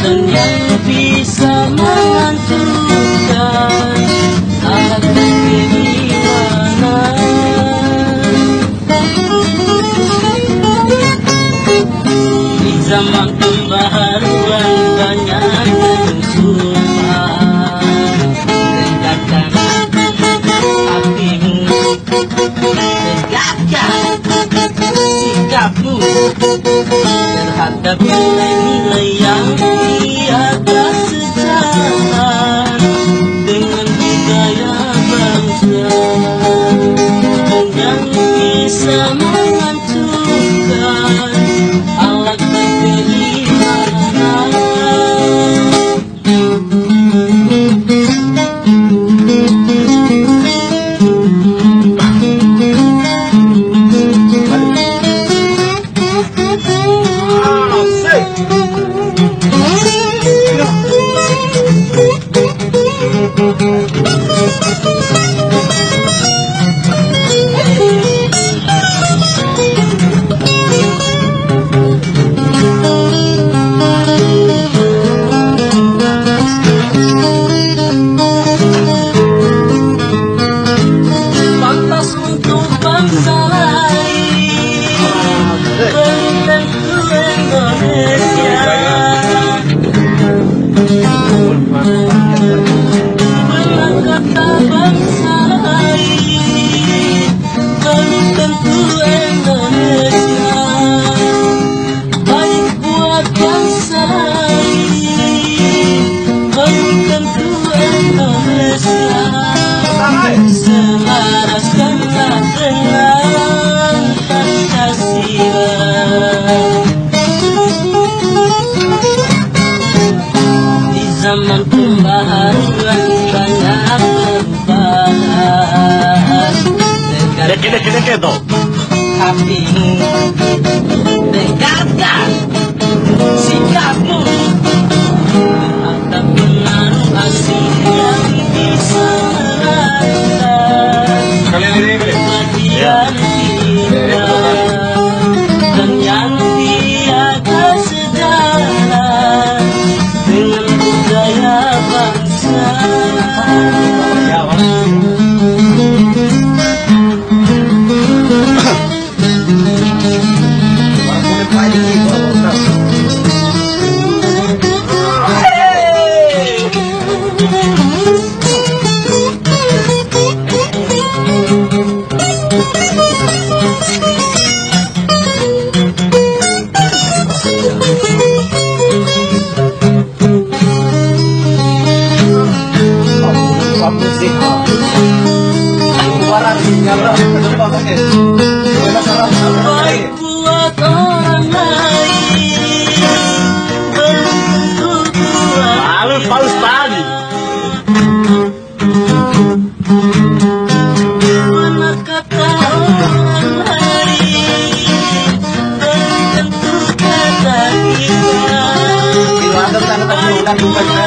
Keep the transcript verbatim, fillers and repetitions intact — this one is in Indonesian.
dan yang bisa menghancurkan alat keimanan. Di zaman pembaharuan banyak kerusuhan, tegakkan hatimu, tegakkan sikapmu terhadap nilai-nilai yang tiada sejalan dengan budaya bangsa dan yang bisa menghancurkan alat keimanan. Pantas untuk bangsa lain belum tentu Indonesia. Benar kata bangsa lain belum tentu Indonesia. Baik buat bangsa lain belum tentu Indonesia. Selaraskanlah dengan Pancasila. Di zaman pembaharuan banyak perubahan, tegakkan hatimu, tegakkan sikapmu terhadap pengaruh asing yang bisa bagian kita dan yang tiada sejalan dengan budaya bangsa. Baik buat orang lain belum tentu buat Halus halus tadi. benar kata orang lain belum tentu kata kita.